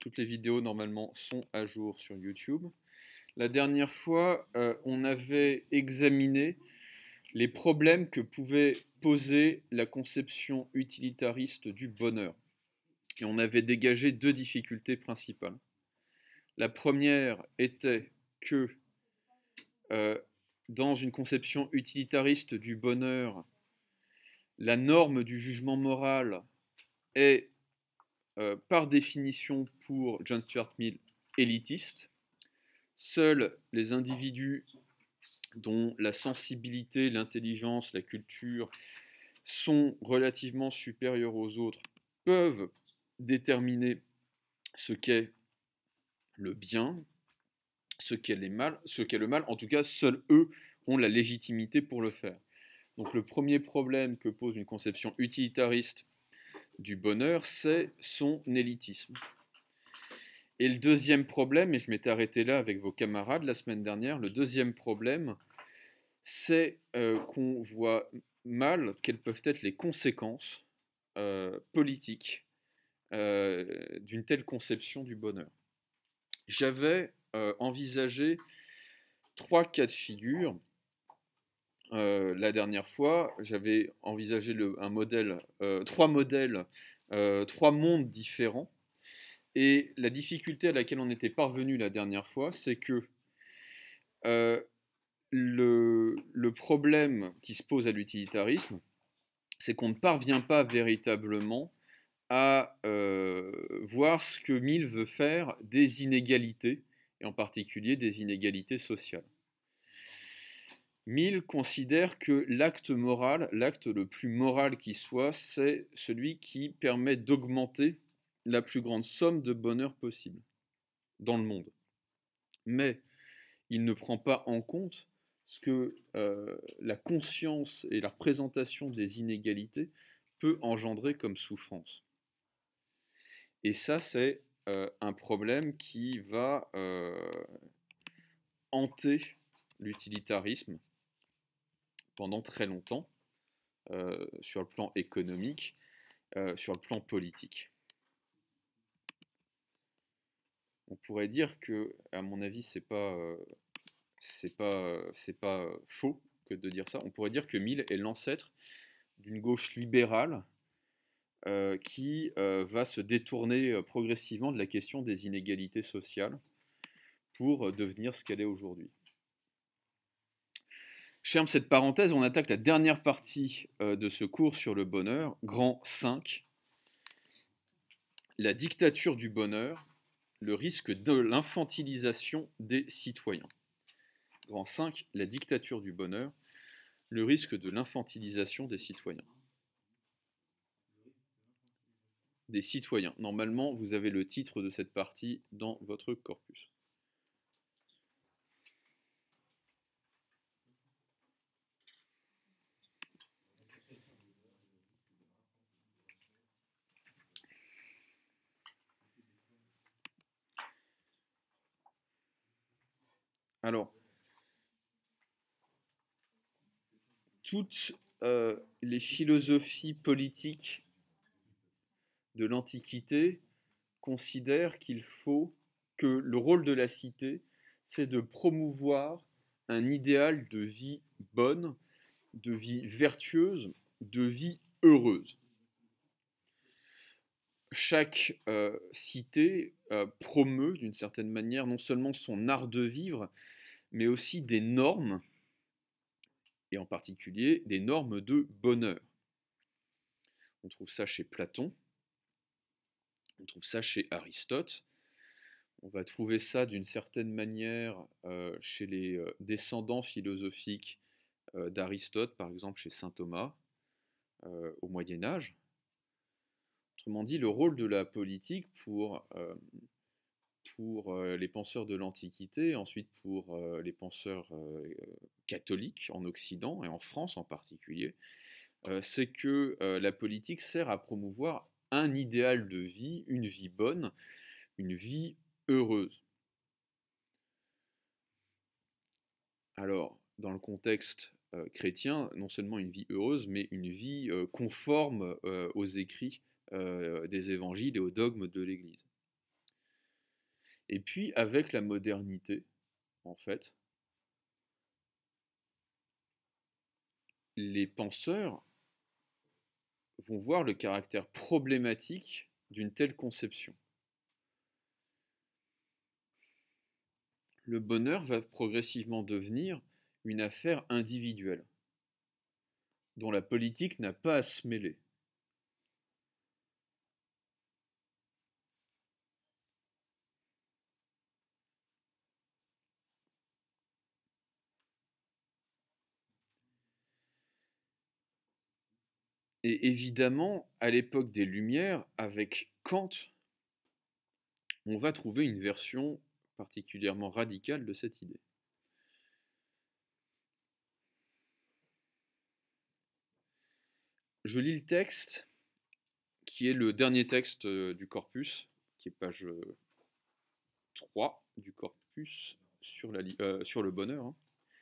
Toutes les vidéos normalement sont à jour sur YouTube. La dernière fois, on avait examiné les problèmes que pouvait poser la conception utilitariste du bonheur. Et on avait dégagé deux difficultés principales. La première était que dans une conception utilitariste du bonheur, la norme du jugement moral est par définition pour John Stuart Mill élitiste. Seuls les individus dont la sensibilité, l'intelligence, la culture sont relativement supérieurs aux autres peuvent déterminer ce qu'est le bien, ce qu'est le mal. En tout cas, seuls eux ont la légitimité pour le faire. Donc le premier problème que pose une conception utilitariste du bonheur, c'est son élitisme. Et le deuxième problème, et je m'étais arrêté là avec vos camarades la semaine dernière, le deuxième problème, c'est qu'on voit mal quelles peuvent être les conséquences politiques d'une telle conception du bonheur. J'avais envisagé trois cas de figure. La dernière fois, j'avais envisagé trois modèles, trois mondes différents. Et la difficulté à laquelle on était parvenu la dernière fois, c'est que le problème qui se pose à l'utilitarisme, c'est qu'on ne parvient pas véritablement à voir ce que Mill veut faire des inégalités, et en particulier des inégalités sociales. Mill considère que l'acte moral, l'acte le plus moral qui soit, c'est celui qui permet d'augmenter la plus grande somme de bonheur possible dans le monde. Mais il ne prend pas en compte ce que la conscience et la représentation des inégalités peut engendrer comme souffrance. Et ça, c'est un problème qui va hanter l'utilitarisme pendant très longtemps, sur le plan économique, sur le plan politique. On pourrait dire que, à mon avis, c'est pas faux que de dire ça. On pourrait dire que Mill est l'ancêtre d'une gauche libérale qui va se détourner progressivement de la question des inégalités sociales pour devenir ce qu'elle est aujourd'hui. Je ferme cette parenthèse, on attaque la dernière partie de ce cours sur le bonheur, grand 5, la dictature du bonheur, le risque de l'infantilisation des citoyens. Grand 5, la dictature du bonheur, le risque de l'infantilisation des citoyens. Des citoyens. Normalement, vous avez le titre de cette partie dans votre corpus. Alors, toutes les philosophies politiques de l'Antiquité considèrent qu'il faut que le rôle de la cité, c'est de promouvoir un idéal de vie bonne, de vie vertueuse, de vie heureuse. Chaque cité promeut d'une certaine manière non seulement son art de vivre, mais aussi des normes, et en particulier des normes de bonheur. On trouve ça chez Platon, on trouve ça chez Aristote, on va trouver ça d'une certaine manière chez les descendants philosophiques d'Aristote, par exemple chez saint Thomas, au Moyen Âge. Autrement dit, le rôle de la politique pour les penseurs de l'Antiquité, ensuite pour les penseurs catholiques en Occident et en France en particulier, c'est que la politique sert à promouvoir un idéal de vie, une vie bonne, une vie heureuse. Alors, dans le contexte chrétien, non seulement une vie heureuse, mais une vie conforme aux écrits des évangiles et aux dogmes de l'Église. Et puis, avec la modernité, en fait, les penseurs vont voir le caractère problématique d'une telle conception. Le bonheur va progressivement devenir une affaire individuelle, dont la politique n'a pas à se mêler. Et évidemment, à l'époque des Lumières, avec Kant, on va trouver une version particulièrement radicale de cette idée. Je lis le texte, qui est le dernier texte du corpus, qui est page 3 du corpus sur le bonheur. Hein.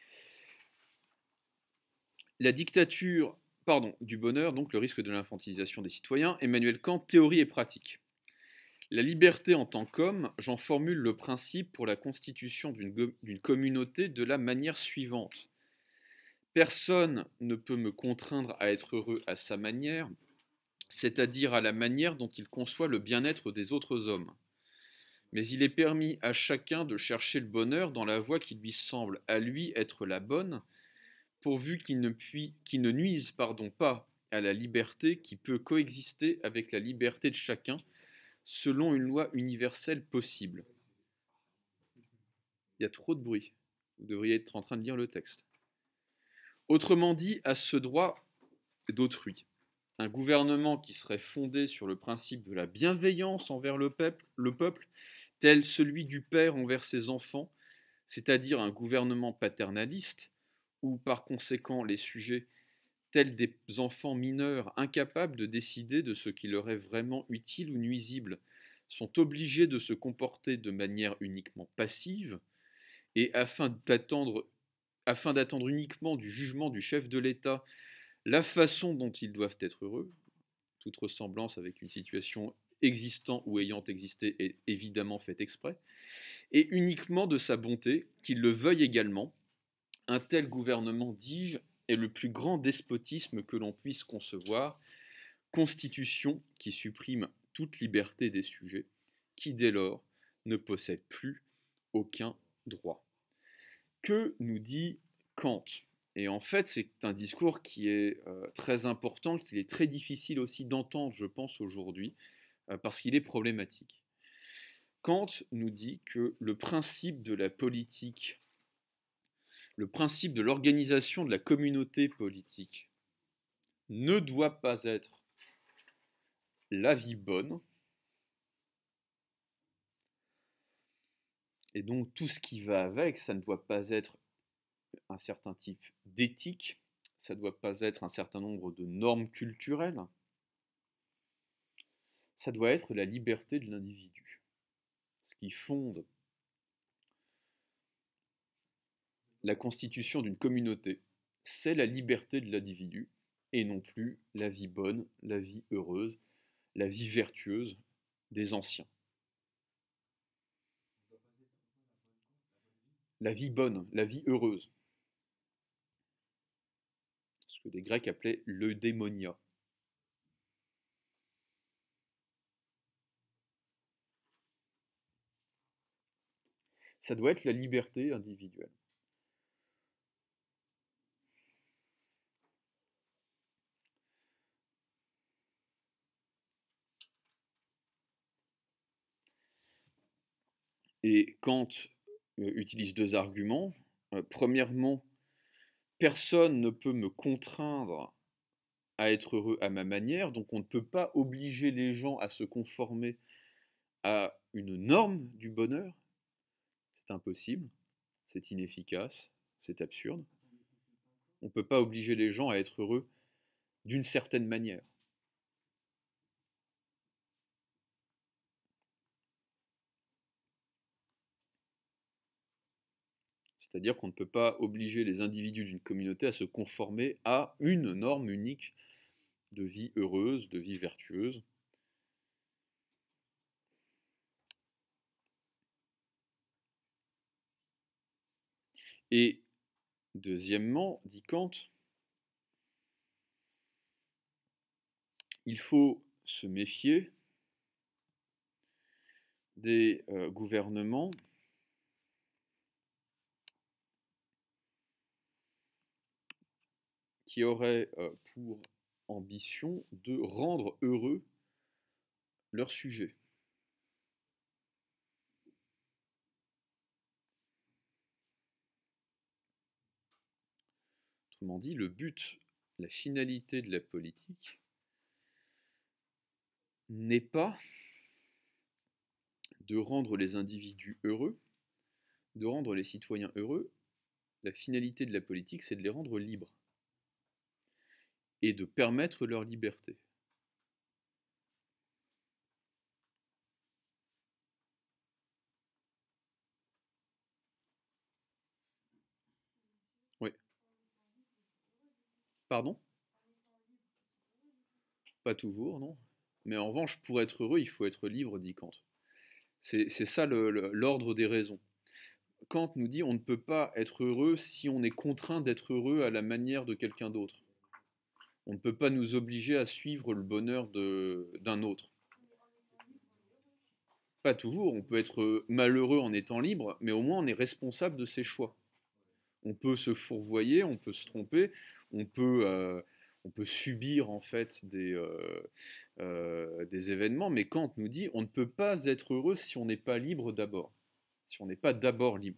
La dictature, du bonheur, donc le risque de l'infantilisation des citoyens, Emmanuel Kant, théorie et pratique. La liberté en tant qu'homme, j'en formule le principe pour la constitution d'une communauté de la manière suivante. Personne ne peut me contraindre à être heureux à sa manière, c'est-à-dire à la manière dont il conçoit le bien-être des autres hommes. Mais il est permis à chacun de chercher le bonheur dans la voie qui lui semble à lui être la bonne, pourvu qu'il ne nuise pas à la liberté qui peut coexister avec la liberté de chacun, selon une loi universelle possible. Il y a trop de bruit. Vous devriez être en train de lire le texte. Autrement dit, à ce droit d'autrui. Un gouvernement qui serait fondé sur le principe de la bienveillance envers le peuple, tel celui du père envers ses enfants, c'est-à-dire un gouvernement paternaliste, où par conséquent les sujets, tels des enfants mineurs incapables de décider de ce qui leur est vraiment utile ou nuisible, sont obligés de se comporter de manière uniquement passive, et afin d'attendre uniquement du jugement du chef de l'État la façon dont ils doivent être heureux, toute ressemblance avec une situation existant ou ayant existé est évidemment faite exprès, et uniquement de sa bonté, qu'il le veuille également, un tel gouvernement, dis-je, est le plus grand despotisme que l'on puisse concevoir, constitution qui supprime toute liberté des sujets, qui dès lors ne possède plus aucun droit. Que nous dit Kant? Et en fait, c'est un discours qui est très important, qu'il est très difficile aussi d'entendre, je pense, aujourd'hui, parce qu'il est problématique. Kant nous dit que le principe de la politique, le principe de l'organisation de la communauté politique, ne doit pas être la vie bonne, et donc tout ce qui va avec, ça ne doit pas être un certain type d'éthique, ça ne doit pas être un certain nombre de normes culturelles, ça doit être la liberté de l'individu. Ce qui fonde la constitution d'une communauté, c'est la liberté de l'individu, et non plus la vie bonne, la vie heureuse, la vie vertueuse des anciens. La vie bonne, la vie heureuse. Ce que les Grecs appelaient l'eudémonia. Ça doit être la liberté individuelle. Et Kant utilise deux arguments. Premièrement, personne ne peut me contraindre à être heureux à ma manière, donc on ne peut pas obliger les gens à se conformer à une norme du bonheur. C'est impossible, c'est inefficace, c'est absurde. On ne peut pas obliger les gens à être heureux d'une certaine manière. C'est-à-dire qu'on ne peut pas obliger les individus d'une communauté à se conformer à une norme unique de vie heureuse, de vie vertueuse. Et deuxièmement, dit Kant, il faut se méfier des gouvernements qui auraient pour ambition de rendre heureux leurs sujets. Autrement dit, le but, la finalité de la politique n'est pas de rendre les individus heureux, de rendre les citoyens heureux. La finalité de la politique, c'est de les rendre libres et de permettre leur liberté. Oui. Pardon? Pas toujours, non. Mais en revanche, pour être heureux, il faut être libre, dit Kant. C'est ça l'ordre des raisons. Kant nous dit on ne peut pas être heureux si on est contraint d'être heureux à la manière de quelqu'un d'autre. On ne peut pas nous obliger à suivre le bonheur d'un autre. Pas toujours, on peut être malheureux en étant libre, mais au moins on est responsable de ses choix. On peut se fourvoyer, on peut se tromper, on peut subir en fait des événements, mais Kant nous dit on ne peut pas être heureux si on n'est pas libre d'abord, si on n'est pas d'abord libre.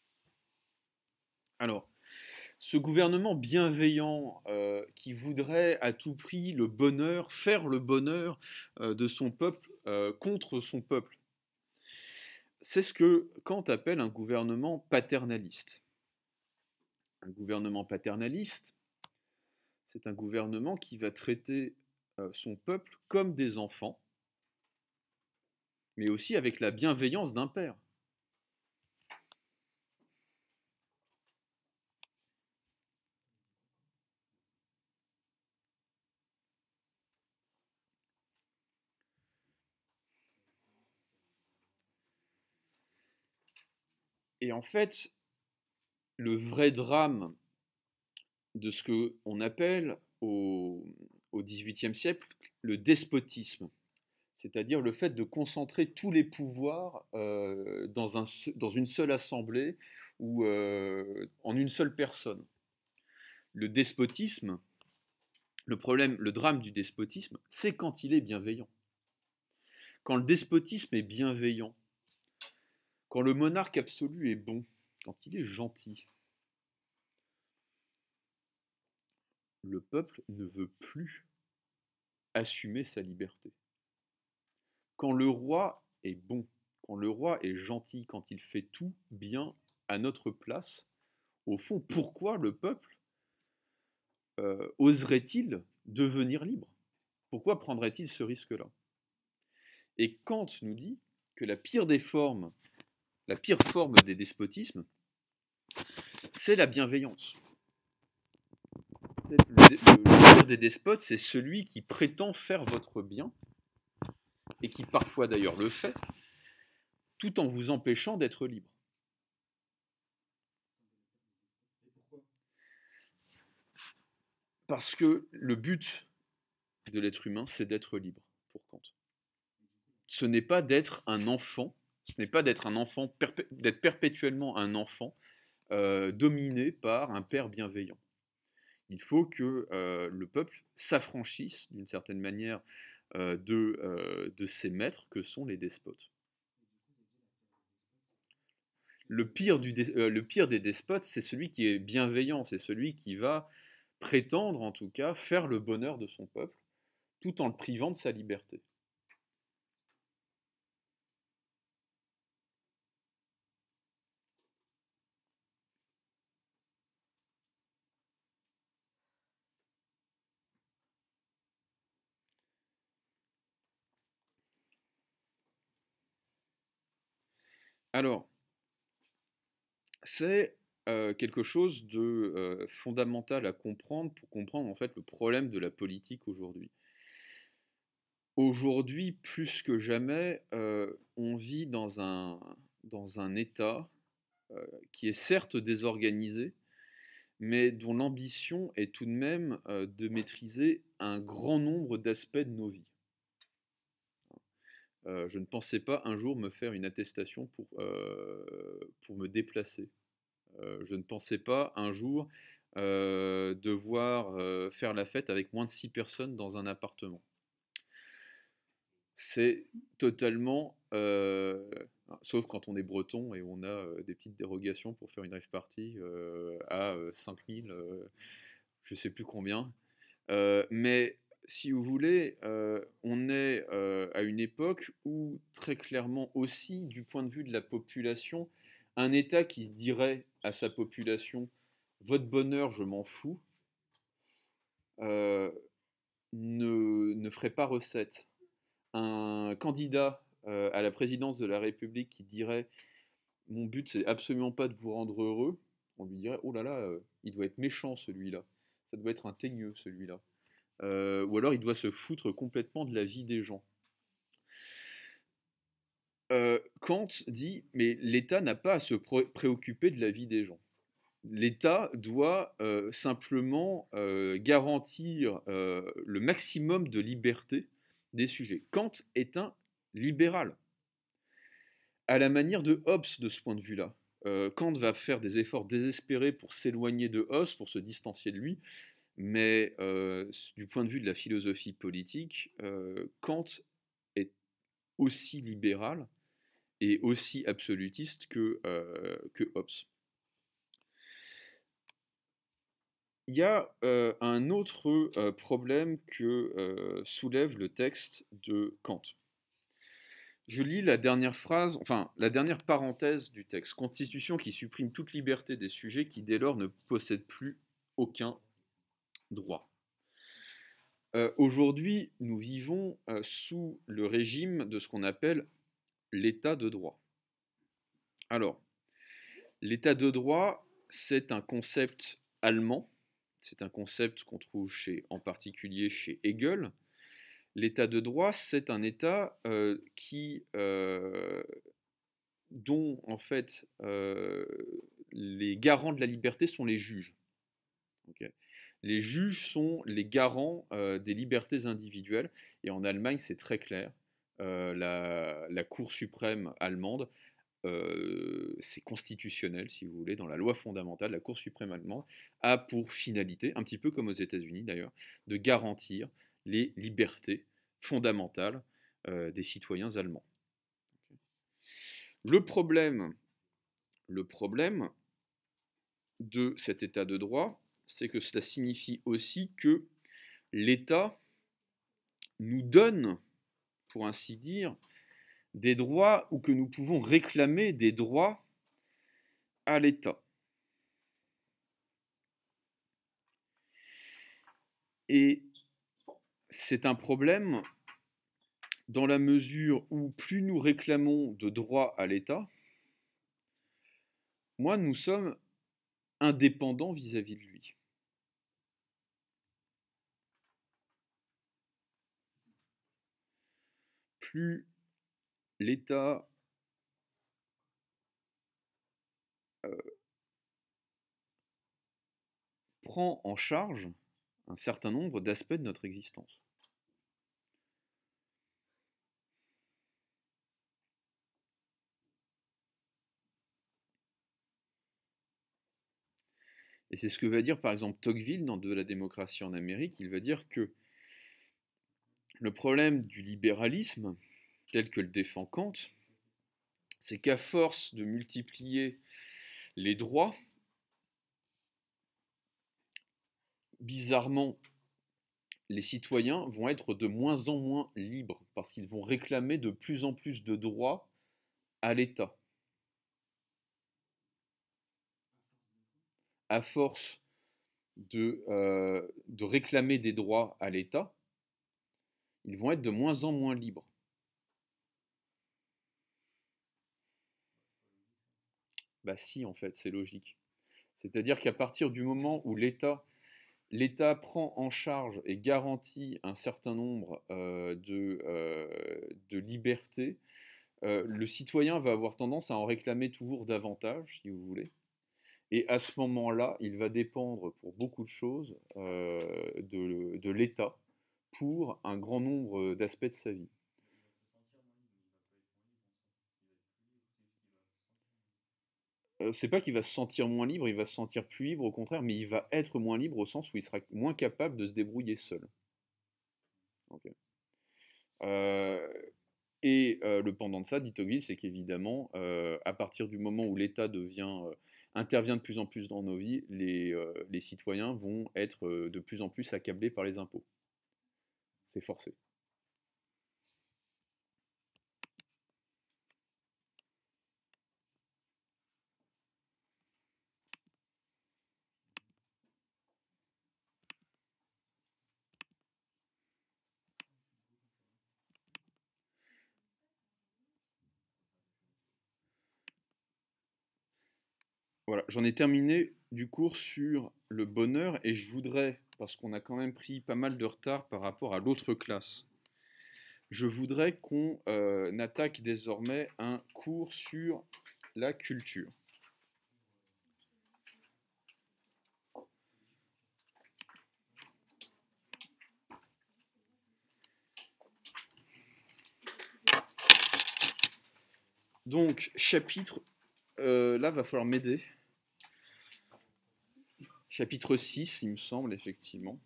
Alors, ce gouvernement bienveillant qui voudrait à tout prix le bonheur, faire le bonheur de son peuple contre son peuple, c'est ce que Kant appelle un gouvernement paternaliste. Un gouvernement paternaliste, c'est un gouvernement qui va traiter son peuple comme des enfants, mais aussi avec la bienveillance d'un père. Et en fait, le vrai drame de ce qu'on appelle au XVIIIe siècle le despotisme, c'est-à-dire le fait de concentrer tous les pouvoirs dans une seule assemblée ou en une seule personne. Le despotisme, le drame du despotisme, c'est quand il est bienveillant. Quand le despotisme est bienveillant, quand le monarque absolu est bon, quand il est gentil, le peuple ne veut plus assumer sa liberté. Quand le roi est bon, quand le roi est gentil, quand il fait tout bien à notre place, au fond, pourquoi le peuple oserait-il devenir libre? Pourquoi prendrait-il ce risque-là? Et Kant nous dit que la pire forme des despotismes, c'est la bienveillance. Le pire des despotes, c'est celui qui prétend faire votre bien, et qui parfois d'ailleurs le fait, tout en vous empêchant d'être libre. Parce que le but de l'être humain, c'est d'être libre, pour Kant. Ce n'est pas d'être un enfant, d'être perpétuellement un enfant dominé par un père bienveillant. Il faut que le peuple s'affranchisse d'une certaine manière de ces maîtres que sont les despotes. Le pire des despotes, c'est celui qui est bienveillant, c'est celui qui va prétendre en tout cas faire le bonheur de son peuple tout en le privant de sa liberté. Alors, c'est quelque chose de fondamental à comprendre pour comprendre en fait le problème de la politique aujourd'hui. Aujourd'hui, plus que jamais, on vit dans un état qui est certes désorganisé, mais dont l'ambition est tout de même de maîtriser un grand nombre d'aspects de nos vies. Je ne pensais pas un jour me faire une attestation pour me déplacer. Je ne pensais pas un jour devoir faire la fête avec moins de 6 personnes dans un appartement. C'est totalement... sauf quand on est breton et on a des petites dérogations pour faire une rave party à 5000, je sais plus combien. Mais si vous voulez, on est à une époque où très clairement aussi, du point de vue de la population, un État qui dirait à sa population votre bonheur, je m'en fous, ne ferait pas recette. Un candidat à la présidence de la République qui dirait mon but c'est absolument pas de vous rendre heureux, on lui dirait oh là là, il doit être méchant celui-là, ça doit être un teigneux celui-là. Ou alors il doit se foutre complètement de la vie des gens. Kant dit mais l'État n'a pas à se préoccuper de la vie des gens. L'État doit simplement garantir le maximum de liberté des sujets. Kant est un libéral, à la manière de Hobbes de ce point de vue-là. Kant va faire des efforts désespérés pour s'éloigner de Hobbes, pour se distancier de lui, mais du point de vue de la philosophie politique, Kant est aussi libéral et aussi absolutiste que Hobbes. Il y a un autre problème que soulève le texte de Kant. Je lis la dernière phrase, enfin la dernière parenthèse du texte. Constitution qui supprime toute liberté des sujets qui dès lors ne possèdent plus aucun droit. Aujourd'hui, nous vivons sous le régime de ce qu'on appelle l'état de droit. Alors, l'état de droit, c'est un concept allemand. C'est un concept qu'on trouve en particulier chez Hegel. L'état de droit, c'est un état dont en fait les garants de la liberté sont les juges. Okay. Les juges sont les garants des libertés individuelles, et en Allemagne c'est très clair. La Cour suprême allemande, c'est constitutionnel si vous voulez, dans la loi fondamentale, la Cour suprême allemande a pour finalité, un petit peu comme aux États-Unis d'ailleurs, de garantir les libertés fondamentales des citoyens allemands. Le problème de cet état de droit, c'est que cela signifie aussi que l'État nous donne, pour ainsi dire, des droits ou que nous pouvons réclamer des droits à l'État. Et c'est un problème dans la mesure où plus nous réclamons de droits à l'État, moins nous sommes indépendants vis-à-vis de lui. Plus l'État prend en charge un certain nombre d'aspects de notre existence. Et c'est ce que va dire par exemple Tocqueville dans De la démocratie en Amérique. Il va dire que le problème du libéralisme, tel que le défend Kant, c'est qu'à force de multiplier les droits, bizarrement, les citoyens vont être de moins en moins libres parce qu'ils vont réclamer de plus en plus de droits à l'État. À force de réclamer des droits à l'État, ils vont être de moins en moins libres. Bah si, en fait, c'est logique. C'est-à-dire qu'à partir du moment où l'État prend en charge et garantit un certain nombre de libertés, Le citoyen va avoir tendance à en réclamer toujours davantage, si vous voulez. Et à ce moment-là, il va dépendre pour beaucoup de choses de l'État pour un grand nombre d'aspects de sa vie. C'est pas qu'il va se sentir moins libre, il va se sentir plus libre au contraire, mais il va être moins libre au sens où il sera moins capable de se débrouiller seul. Ok. Euh, le pendant de ça, dit Tocqueville, c'est qu'évidemment, à partir du moment où l'État intervient de plus en plus dans nos vies, les citoyens vont être de plus en plus accablés par les impôts. C'est forcé. Voilà, j'en ai terminé du cours sur le bonheur et je voudrais, parce qu'on a quand même pris pas mal de retard par rapport à l'autre classe, je voudrais qu'on attaque désormais un cours sur la culture. Donc, chapitre, là, va falloir m'aider. Chapitre 6, il me semble, effectivement.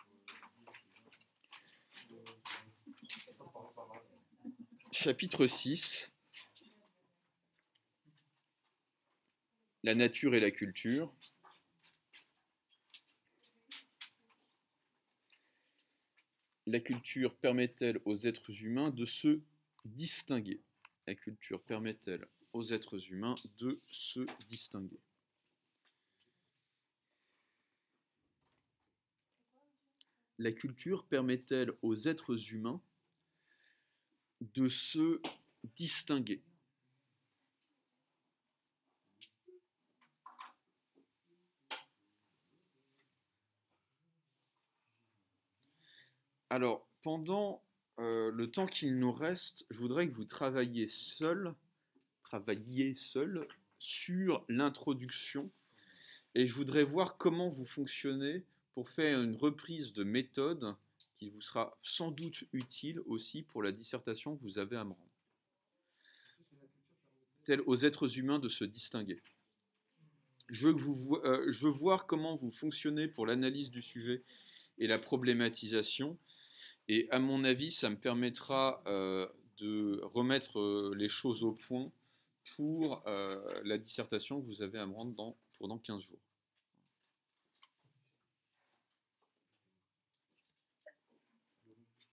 Chapitre 6, la nature et la culture. La culture permet-elle aux êtres humains de se distinguer? La culture permet-elle aux êtres humains de se distinguer? La culture permet-elle aux êtres humains de se distinguer? Alors, pendant le temps qu'il nous reste, je voudrais que vous travailliez seul sur l'introduction et je voudrais voir comment vous fonctionnez pour faire une reprise de méthode qui vous sera sans doute utile aussi pour la dissertation que vous avez à me rendre. Tel aux êtres humains de se distinguer. Je veux voir comment vous fonctionnez pour l'analyse du sujet et la problématisation. Et à mon avis, ça me permettra de remettre les choses au point pour la dissertation que vous avez à me rendre dans 15 jours.